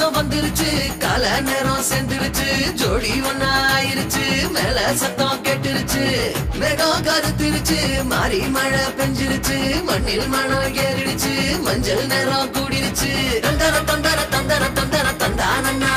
மாசம் வந்துருச்சு கால நேரம் சேர்ந்துருச்சு ஜோடி ஒன்னா ஆயிருச்சு மேல சத்தம் கேட்டுருச்சு மேகம் கருத்துருச்சு மாறி மழை பெஞ்சிருச்சு மண்ணில் மணம் ஏறிடுச்சு மஞ்சள் நேரம் கூடிருச்சு தந்தர தந்தர தந்தர தந்தர தந்தானண்ணா